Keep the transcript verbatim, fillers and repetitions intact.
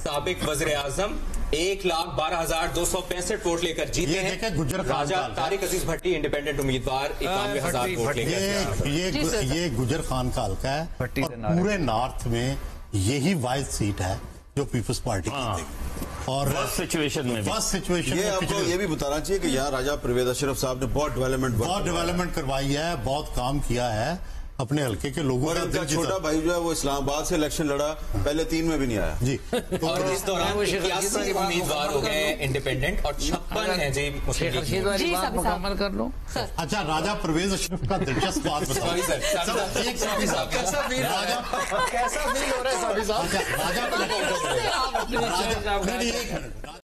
साबिक वज़ीर आज़म एक लाख बारह हजार दो सौ पैंसठ वोट लेकर जीते हैं। गुजर राजा तारिक अजीज भट्टी इंडिपेंडेंट उम्मीदवार इक्यानवे हजार वोट लेकर। ये ये, ये गुजर खान का हल्का है और पूरे नॉर्थ में यही वाइज सीट है जो पीपल्स पार्टी की और सिचुएशन में फर्स्ट सिचुएशन ये आपको ये भी बताना चाहिए कि यहाँ राजा परवेज अशरफ साहब ने बहुत डेवलपमेंट बहुत डेवलपमेंट करवाई है, बहुत काम किया है अपने हल्के के लोगों और उनका छोटा भाई जो है वो इस्लामाबाद से इलेक्शन लड़ा, पहले तीन में भी नहीं आया जी। और इस दौरान इक्यासी उम्मीदवार हो गए इंडिपेंडेंट और छप्पन है जी मुस्लिम लीग। मुकम्मल कर लो। अच्छा, राजा परवेज अशरफ का दिलचस्प बात बताओ। एक साहब कैसा फील कैसा फील हो रहा है साहब? राजा